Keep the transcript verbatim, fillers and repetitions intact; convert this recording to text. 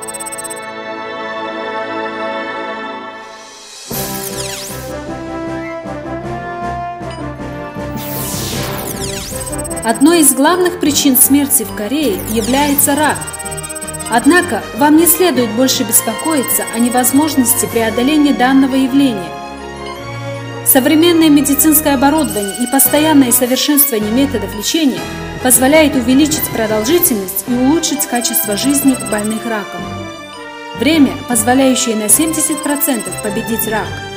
Одной из главных причин смерти в Корее является рак. Однако вам не следует больше беспокоиться о невозможности преодоления данного явления. Современное медицинское оборудование и постоянное совершенствование методов лечения позволяет увеличить продолжительность и улучшить качество жизни больных раком. Время, позволяющее на семьдесят процентов победить рак.